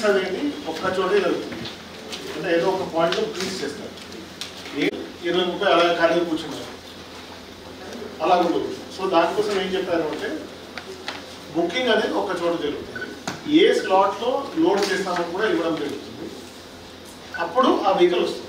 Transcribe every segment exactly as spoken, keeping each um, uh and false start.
Bookings అనేది ఒక్క చోటే జరుగుతుంది. అంటే ఏదో ఒక పాయింట్లో బుకింగ్స్ చేస్తారు. ఏ ఇరవై ముప్పై అలా ఖాళీ కూర్చున్నారు అలా ఉండదు. సో దానికోసం ఏం చెప్పారు అంటే బుకింగ్ అనేది ఒక్క చోట జరుగుతుంది. ఏ స్లాట్లో లోడ్ చేస్తామని కూడా ఇవ్వడం జరుగుతుంది. అప్పుడు ఆ వెహికల్ వస్తుంది.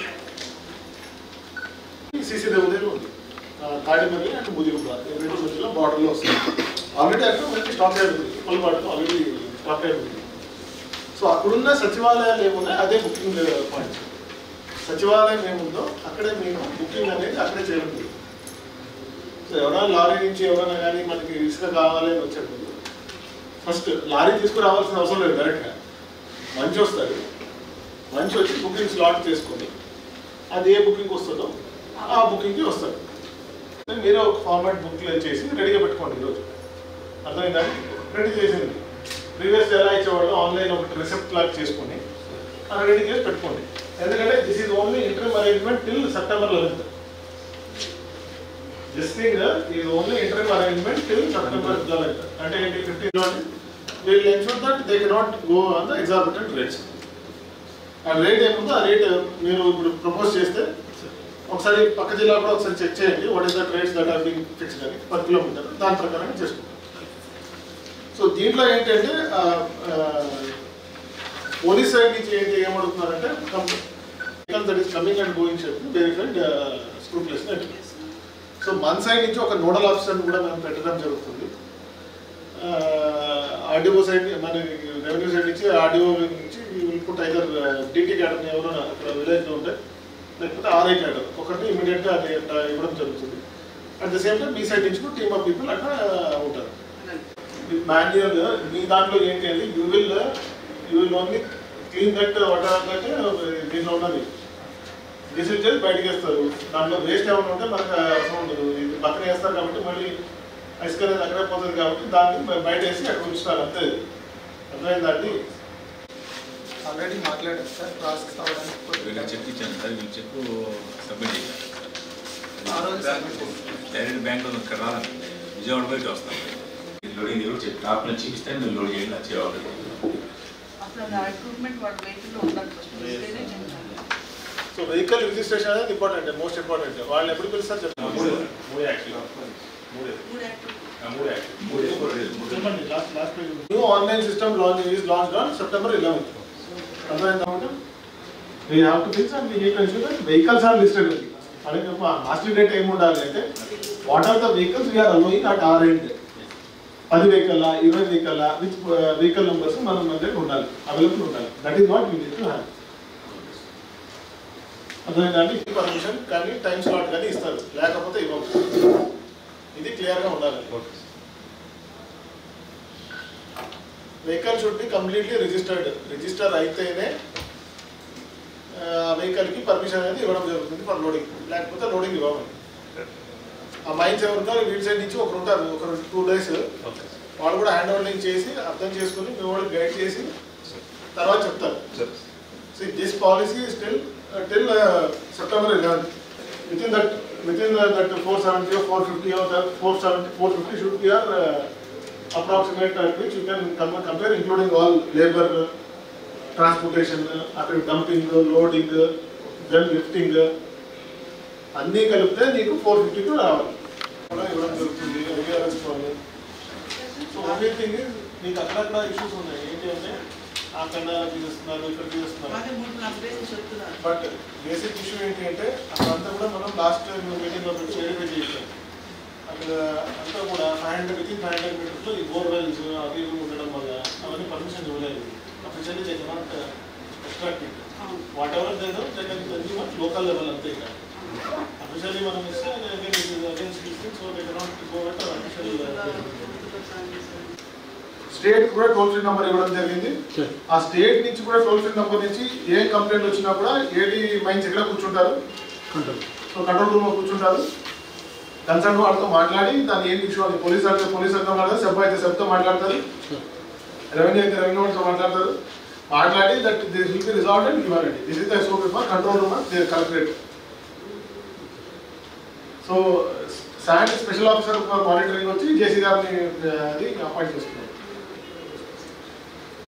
సీసీ దేవుదేవి ఉంది తాడిమల్లి అండ్ ముదిగుబ్బ రెండు మధ్యలో బార్డర్లో వస్తుంది. ఆల్రెడీ అక్కడ మనకి స్టాక్ యార్డ్ ఉంది. కొలబాటులో ఆల్రెడీ స్టాక్ యార్డ్ ఉంది. సో అక్కడున్న సచివాలయాలు ఏమున్నాయి అదే బుకింగ్ పాయింట్స్. సచివాలయం ఏముందో అక్కడే మేము బుకింగ్ అనేది అక్కడే చేయడం జరుగుతుంది. సో ఎవరైనా లారీ నుంచి ఎవరైనా కానీ మనకి ఇసుక కావాలి అని వచ్చేటప్పుడు ఫస్ట్ లారీ తీసుకురావాల్సిన అవసరం లేదు. డైరెక్ట్గా మంచి వస్తుంది. మంచి వచ్చి బుకింగ్ స్లాట్ చేసుకొని అది ఏ బుకింగ్ వస్తుందో ఆ బుకింగ్కి వస్తుంది. మీరు ఒక ఫార్మాట్ బుక్ చేసి రెడీగా పెట్టుకోండి. ఈరోజు అర్థమైందండి. రెడీ చేసింది ప్రీవియస్ ఎలా ఇచ్చేవాళ్ళు ఆన్లైన్ ఒకటి రిసెప్ట్ లాగా చేసుకొని అలా రెడీ చేసి పెట్టుకోండి. ఎందుకంటే this is only interim arrangement till September eleventh. This thing is only interim arrangement till September eleventh. అంటే ఏంటి fifteen will ensure that they cannot go on the exorbitant rates. ఆ రేట్ ఏముందో ఆ రేట్ మీరు ఇప్పుడు ప్రపోజ్ చేస్తే ఒకసారి పక్క జిల్లా కూడా ఒకసారి చెక్ చేయండి. What is that rates that are being fixed అని పర్ కిలోమీటర్ దాని ప్రకారంగా చేసుకుంటాం. సో దీంట్లో ఏంటంటే పోలీస్ సైడ్ నుంచి ఏంటి ఏమడుగుతున్నారంటే that is coming and going చెప్పి వెరిఫైడ్ స్క్రూప్లెస్ నెట్. సో మన సైడ్ నుంచి ఒక నోడల్ ఆఫీసర్ని కూడా మేము పెట్టడం జరుగుతుంది. ఆర్డీఓ సైడ్ మన రెవెన్యూ సైడ్ నుంచి ఆర్డీఓ నుంచి విల్ ఐదర్ డీటీ క్యాడర్ని ఎవరైనా అక్కడ విలేజ్లో ఉంటే లేకపోతే ఆర్ఐ క్యాడర్ ఒకటి ఇమీడియట్గా అది ఇవ్వడం జరుగుతుంది. అట్ ద సేమ్ టైం మీ సైడ్ నుంచి కూడా టీమ్ ఆఫ్ పీపుల్ అక్కడ ఉంటారు. మాన్యువల్ మీ దాంట్లో ఏంటి అని you will you will only clean that what అంటే దీంట్లో ఉన్నది డిసిల్ చేసి బయటకు వేస్తారు. దాంట్లో వేస్ట్ ఏమైనా ఉంటే మనకు అవసరం ఉండదు. ఇది పక్కన వేస్తారు కాబట్టి మళ్ళీ ఐస్ అనేది అక్కడే పోతుంది కాబట్టి దాన్ని బయట వేసి అక్కడ ఉంచుతారు అంతే. అర్థమైందండి. ఆల్రెడీ మాట్లాడారు సార్ ప్రాసెస్ అవ్వడానికి చెక్ ఇచ్చాను సార్. వీళ్ళు చెక్ సబ్మిట్ చేశాను. డైరెక్ట్ బ్యాంక్ ఇక్కడ రాదండి. విజయవాడ బయట వస్తాను. లోడింగ్ ఎవరు చెప్పి టాప్ నుంచి చూపిస్తే నేను లోడ్ చేయండి వచ్చేవాళ్ళు. సో వెహికల్ రిజిస్ట్రేషన్ అనేది ఇంపార్టెంట్, మోస్ట్ ఇంపార్టెంట్. వాళ్ళు ఎప్పుడు పిలుస్తారు చెప్పండి. New online system launch is launched on September eleventh. అర్థమైందా? We have to fix and we need to ensure that vehicles are listed. మనకి మాస్టర్ డేటా ఏమి ఉండాలి అంటే what are the vehicles we are allowing at our end. పది vehicle ఇరవై vehicle with vehicle numbers మన దగ్గర ఉండాలి, అవైలబుల్ ఉండాలి. That is what we need to have. అర్థమైందండి. పర్మిషన్ కానీ టైం స్లాట్ కానీ ఇస్తారు, లేకపోతే ఇవ్వదు. ఇది క్లియర్గా ఉండాలి. Vehicle should be completely registered. Register అయితేనే వెహికల్కి పర్మిషన్ అనేది ఇవ్వడం జరుగుతుంది ఫర్ లోడింగ్, లేకపోతే లోడింగ్ ఇవ్వమని. ఆ మైన్స్ ఎవరు ఉంటారు వీటి సైడ్ నుంచి ఒకరు ఉంటారు, ఒక టూ డేస్ వాళ్ళు కూడా హ్యాండ్ హోల్డింగ్ చేసి అర్థం చేసుకుని మీ వాళ్ళకి గైడ్ చేసి తర్వాత చెప్తారు. So this policy still till September eleventh. Within that within that four seventy four fifty four seventy four fifty should be or approximate at which you can compare including all labor, transportation, after dumping, loading, then lifting, అన్నీ కలిపితే నీకు four ఫిఫ్టీకి రావాలి కూడా ఇవ్వడం జరుగుతుంది. So everything నీకు అక్కడక్కడ ఇష్యూస్ ఉన్నాయి. ఏంటి అంటే అక్కడ తీస్తున్నారు ఇక్కడ తీస్తున్నారు. బట్ బేసిక్ ఇష్యూ ఏంటి అంటే అక్కడంతా కూడా మనం లాస్ట్ మీటింగ్లో వెరిఫై చేసాం. అక్కడ అంతా కూడా five hundred within five hundred మీటర్స్లో ఈ బోర్వెల్స్ అవి ఇవి ఉండడం వల్ల అవన్నీ పర్మిషన్ ఇవ్వలేదు. Officially they cannot extract it. Whatever they do they can consume local level అంతే. ఇక అఫీషియల్లీ మనం ఇస్తే so they cannot go at official. State కూడా టోల్ ఫ్రీ నెంబర్ ఇవ్వడం జరిగింది. ఆ స్టేట్ నుంచి కూడా టోల్ ఫ్రీ నెంబర్ నుంచి ఏ కంప్లైంట్ వచ్చినా కూడా ఏడి మైన్స్ ఎక్కడ కూర్చుంటారు, సో కంట్రోల్ రూమ్లో కూర్చుంటారు. కన్సర్న్ వాళ్ళతో మాట్లాడి దాన్ని ఏం ఇష్యూ అని పోలీస్ అయితే పోలీస్ అయితే మాట్లాడతారు, సబ్ అయితే సబ్తో మాట్లాడతారు, రెవెన్యూ అయితే రెవెన్యూ వాళ్ళతో మాట్లాడతారు. మాట్లాడి that this will be resolved and given it. This is the SOP for control room of the collectorate. So sand special officer for monitoring వచ్చి జేసీ గారిని అది అపాయింట్ చేసుకున్నారు.